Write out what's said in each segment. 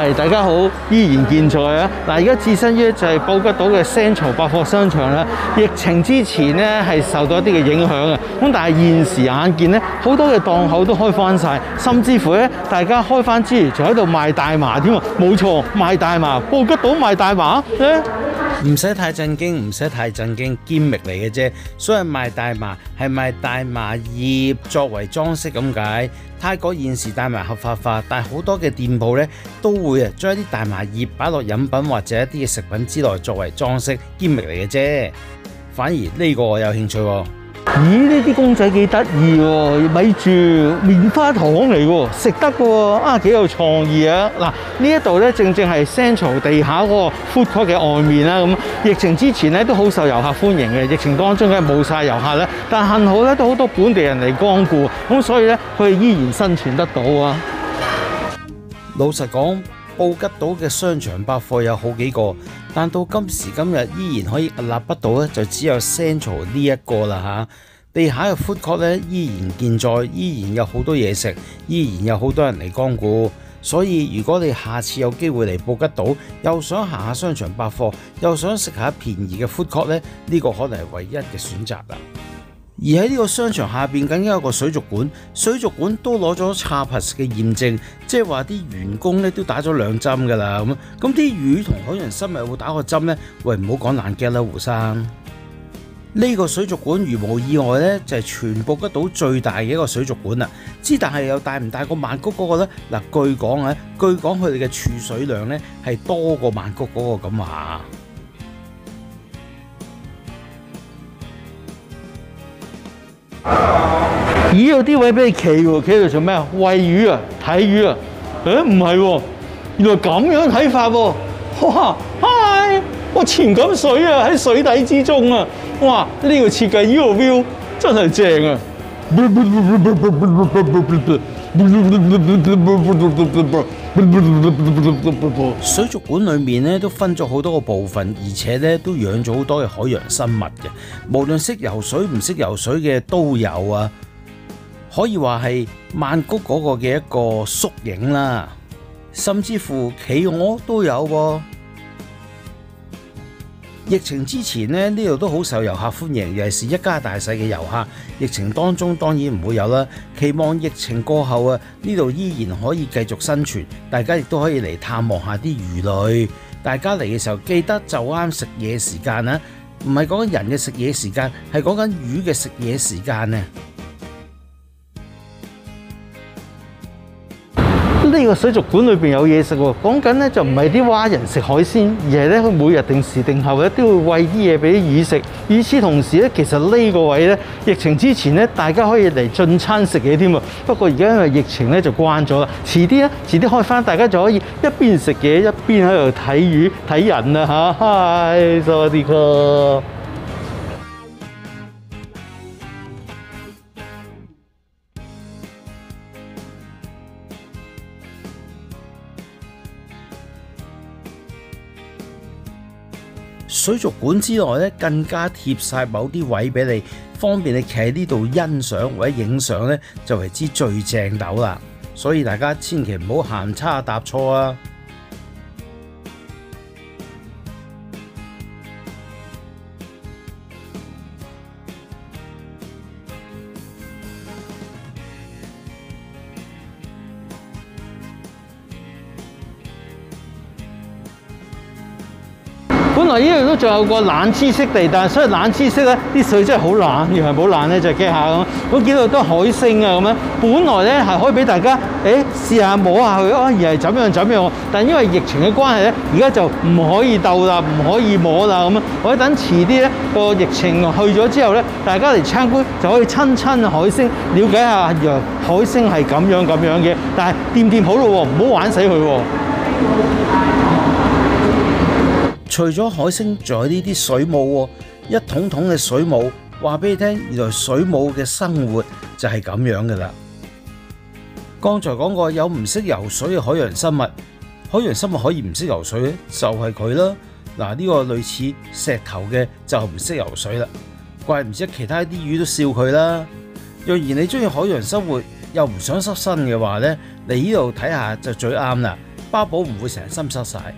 係大家好，依然健在啊！嗱，而家置身於就係布吉島嘅 Central 百貨商場啦。疫情之前咧係受到一啲嘅影響啊，咁但係現時眼見咧，好多嘅檔口都開翻晒，甚至乎咧大家開翻之餘，仲喺度賣大麻添喎。冇錯，賣大麻，布吉島賣大麻咧。 唔使太震驚，唔使太震驚，堅力嚟嘅啫。所謂賣大麻係賣大麻葉作為裝飾咁解。泰國現時大麻合法化，但係好多嘅店鋪咧都會將一啲大麻葉擺落飲品或者一啲嘅食品之內作為裝飾，堅力嚟嘅啫。反而呢個我有興趣喎。 咦，呢啲公仔幾得意喎！咪住棉花糖嚟喎，食得嘅喎，啊幾有創意啊！嗱，呢一度咧正係 Central 地下嗰個 food court 嘅外面啦。咁疫情之前咧都好受遊客歡迎嘅，疫情當中梗係冇晒遊客咧，但幸好咧都好多本地人嚟光顧，咁所以咧佢哋依然生存得到啊！ 老實講，布吉島嘅商場百貨有好幾個，但到今時今日依然可以屹立不倒咧，就只有 Central 呢一個啦嚇。地下嘅 food court 咧依然健在，依然有好多嘢食，依然有好多人嚟光顧。所以如果你下次有機會嚟布吉島，又想行下商場百貨，又想食下便宜嘅 food court咧，呢個可能係唯一嘅選擇啦。而喺呢個商場下邊更加有個水族館，水族館都攞咗 CHAPAS 嘅驗證，即係話啲員工咧都打咗2針㗎啦。咁啲魚同海洋生物有冇打過針呢？喂，唔好講爛 gag 啦，胡生。呢個水族館如無意外咧，就係全布吉島最大嘅一個水族館啦。但係又大唔大過曼谷嗰個咧？嗱，據講佢哋嘅儲水量咧係多過曼谷嗰個咁話。 咦，有啲位俾你企喎，企喺度做咩啊？餵魚啊，睇魚啊？唔係喎，原來咁樣睇法喎！哇，嗨！我潛緊水啊，喺水底之中啊！哇，呢個設計呢個 view 真係正啊！ 水族館裏面咧都分咗好多個部分，而且咧都養咗好多嘅海洋生物嘅，無論識游水唔識游水嘅都有啊！可以話係曼谷嗰個嘅一個縮影啦，甚至乎企鵝都有喎。疫情之前咧，呢度都好受遊客歡迎，尤其是一家大細嘅遊客。疫情當中當然唔會有啦，期望疫情過後啊，呢度依然可以繼續生存，大家亦都可以嚟探望下啲魚類。大家嚟嘅時候記得就啱食嘢時間啊，唔係講緊人嘅食嘢時間，係講緊魚嘅食嘢時間啊。 呢個水族館裏邊有嘢食喎，講緊咧就唔係啲蛙人食海鮮，而係咧佢每日定時定候咧都會餵啲嘢俾啲魚食。與此同時咧，其實呢個位咧疫情之前咧，大家可以嚟進餐食嘢添啊。不過而家因為疫情咧就關咗啦，遲啲開翻，大家就可以一邊食嘢一邊喺度睇魚睇人啊嚇！嗨，薩瓦迪卡！ 水族館之內咧，更加貼晒某啲位俾你，方便你企喺呢度欣賞或者影相咧，就為之最正斗啦。所以大家千祈唔好行差踏錯啊！ 本來呢度都仲有個冷知識地帶，所以冷知識咧啲水真係好冷，原來冇冷咧就驚下咁。我見到都係海星啊咁樣，本來咧係可以俾大家試下摸下佢，而係怎樣，但因為疫情嘅關係咧，而家就唔可以鬥啦，唔可以摸啦咁樣。我等遲啲咧個疫情去咗之後咧，大家嚟參觀就可以親海星，了解下原來海星係咁樣嘅。但係掂好咯喎，唔好玩死佢喎。 除咗海星，仲有呢啲水母喎，一桶桶嘅水母，話俾你聽，原來水母嘅生活就係咁樣噶啦。剛才講過有唔識游水嘅海洋生物，海洋生物可以唔識游水咧，就係佢啦。嗱，呢個類似石頭嘅就唔識游水啦，怪唔知其他啲魚都笑佢啦。若然你中意海洋生活又唔想濕身嘅話呢，嚟呢度睇下就最啱啦。 包保唔會成身濕晒。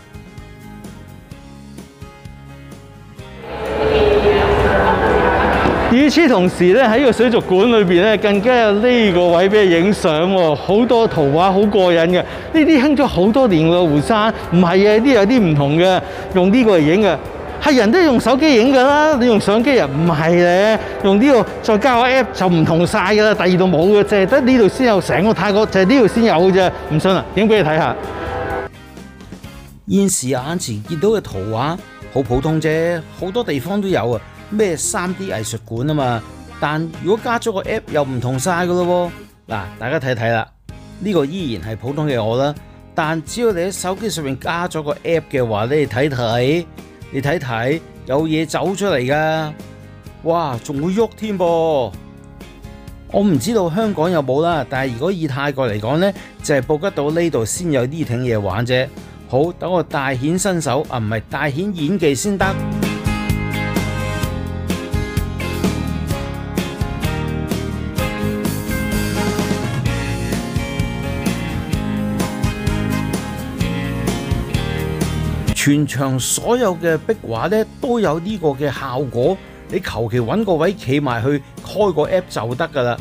與此同時咧，喺個水族館裏邊咧，更加有呢個位俾你影相喎，好多圖畫，好過癮嘅。呢啲興咗好多年嘅湖山，唔係嘅，呢啲有啲唔同嘅，用呢個嚟影嘅。係人都用手機影㗎啦，你用相機啊？唔係咧，用呢個再加個 app 就唔同晒㗎啦，第二度冇嘅，淨係得呢度先有，成個泰國就係呢度先有嘅啫。唔信啊，影俾你睇下。 現時眼前見到嘅圖畫好普通啫，好多地方都有啊。咩 3D 藝術館啊嘛，但如果加咗個 app 又唔同晒噶咯喎。嗱，大家睇睇啦，呢個依然係普通嘅我啦，但只要你喺手機上面加咗個 app 嘅話，你睇睇有嘢走出嚟噶，哇，仲會喐添噃。我唔知道香港有冇啦，但係如果以泰國嚟講呢，就係布吉島呢度先有呢挺嘢玩啫。好，等我大顯身手啊，唔係大顯演技先得。全場所有嘅壁畫咧都有呢個嘅效果，你求其揾個位企埋去開個 app 就得㗎啦。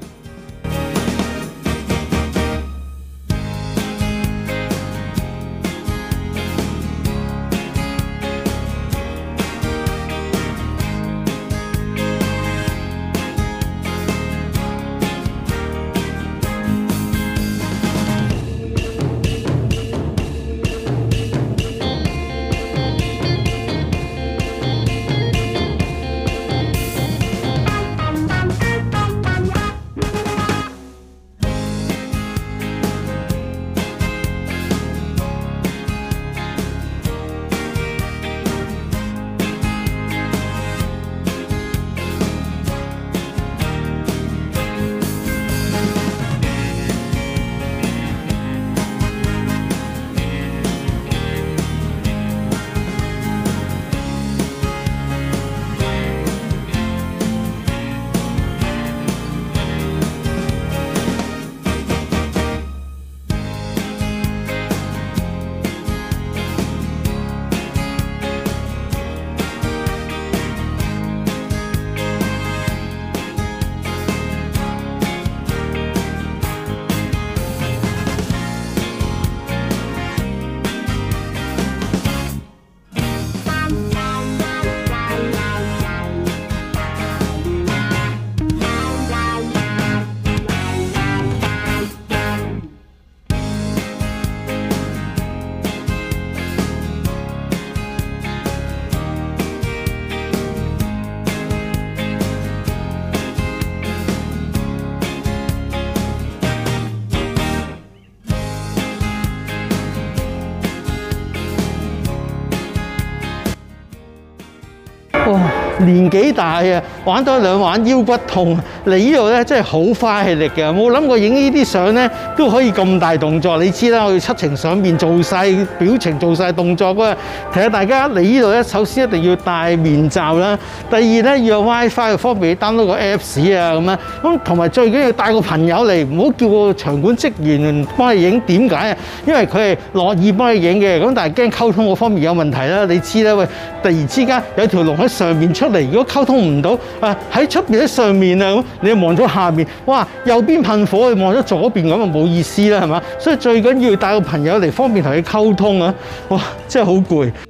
哇！年紀大啊，玩多兩玩腰骨痛。嚟呢度咧真係好花氣力嘅，冇諗過影呢啲相咧都可以咁大動作。你知啦，我要七情上面做晒表情、做晒動作啊！提下大家嚟呢度咧，首先一定要戴面罩啦。第二咧要有 WiFi 方便你 download 個 Apps 啊咁樣。咁同埋最緊要帶個朋友嚟，唔好叫個場館職員幫你影。點解啊？因為佢係樂意幫你影嘅，咁但係驚溝通嗰方面有問題啦。你知啦，喂，突然之間有條龍喺上面出嚟，如果溝通唔到啊，喺出邊喺上面啊，咁你望咗下面，哇，右邊噴火，你望咗左邊咁啊，冇意思啦，係嘛？所以最緊要帶個朋友嚟，方便同佢溝通啊！哇，真係好攰。